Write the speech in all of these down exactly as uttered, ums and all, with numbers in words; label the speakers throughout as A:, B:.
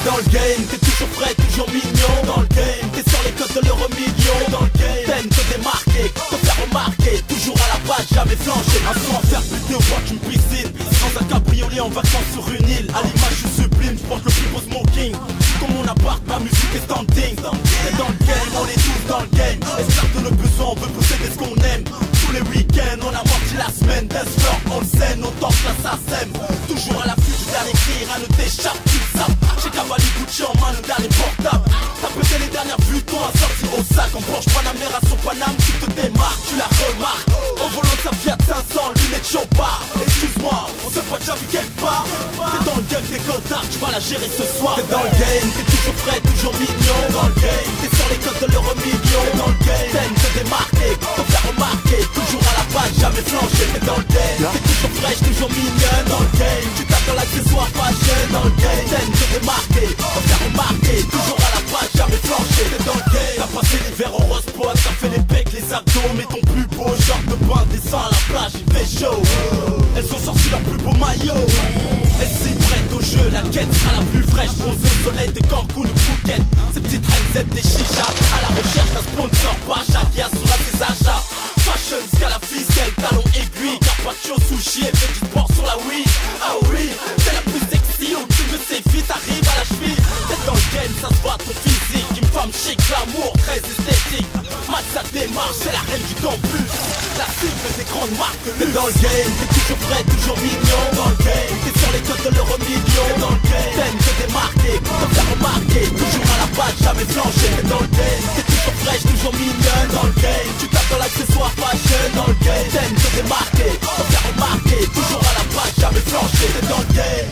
A: dans le game, t'es toujours frais, toujours mignon. Dans le game, t'es sur les codes de l'euro million. Dans le game, t'aimes te démarquer, te faire remarquer. Toujours à la base, jamais flancher. Un son à faire buter au bord d'une piscine. Dans un cabriolet en vacances sur une île. À l'image je sublime, je porte le plus beau smoking. Comme mon appart, ma musique est standing. Et dans le game, on est tous dans le game. Esclave de nos besoins, on veut posséder ce qu'on aime. Tous les week-ends, on a morti la semaine. Dance floor, on le scène, on danse la sasem. Toujours à l'affût du dernier cri, rien ne t'échappe, tu le sapes. J'ai cavali Gucci en main, le dernier portable. T'as pété les dernières butons à sortir au sac. On branche Panamera sur Paname, tu te démarques, tu la remarques. Au volant de sa Fiat cinq cents, lunettes Chopard. Excuse-moi, on s'est pas déjà vu quelque part. T'es dans le game, t'es cotard, tu vas la gérer ce soir. T'es dans le game, t'es toujours frais, toujours mignon. Dans le game, t'es sur les codes de l'euro million. Dans le game, t'aimes te démarquer, te faire remarquer. Toujours à la base, jamais flancher. T'es dans le game, t'es toujours fraîche, toujours mignonne. Dans le game, tu tapes dans l'accessoire fashion. Dans le game, t'aimes te démarquer, te faire remarquer. Toujours à la base, jamais flancher. T'es dans le game, t'as passé l'hiver en rose pote. T'as fait les becs, les abdos, mais ton plus beau genre de bain descend à la plage, il fait chaud. Elles ont sorti leur plus beau maillot. Elles s'y prêtent au jeu, la quête sera la plus fraîche. Bronzée au soleil des Cancun ou Phuket. Ces petites reines Z des chichas. À la recherche d'un sponsor Pacha qui assurera ses achats. Fashion, scala fiscale, talon aiguille. Carpaccio, sushi et fait du sport sur la Wii. Ah oui, c'est la plus sexy. Où tu veux c'est vite, arrive à la cheville. T'es dans le game, ça se voit ton physique. Une femme chic, l'amour très esthétique. Mat sa démarche, c'est la reine du campus. La cible des grandes marques. T'es dans le game, t'es toujours frais, toujours mignon. Dans le game, t'es sur les codes de l'euro million. Dans le game, t'aimes te démarquer, te faire remarquer. Toujours à la base, jamais flancher. T'es dans le game, t'es toujours fraîche, toujours mignonne. Dans le game, tu tapes dans l'accessoire fashion. Dans le game, t'aimes te démarquer, te faire remarquer. Toujours à la base, jamais flancher. T'es dans le game.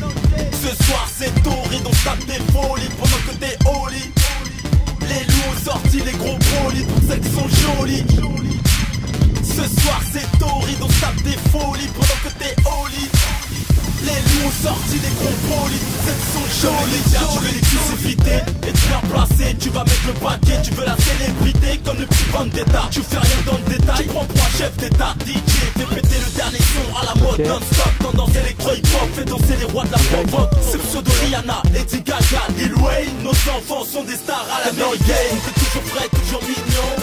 A: Ce soir c'est torride, on tape des folies pendant que t'es au lit. Les loups ont sorti les gros brolis pour celles qui sont jolies. Ce soir c'est torride, on tape des folies pendant que t'es au lit. Les loups ont sorti les gros brolis pour celles qui sont jolies. Tu veux l'exclusivité et te faire placer. Tu vas mettre le paquet, tu veux la célébrité comme le petit vendetta. Tu fais rien dans le détail, tu prends pour un chef d'état. D J, fais péter le dernier son à la mode non-stop. Tendance électro-hip-hop, fais danser les rois de la provoque. C'est pseudo Rihanna, Lady Gaga, Lil Wayne. Nos enfants sont des stars à la dans le game. T'es toujours frais, toujours mignon.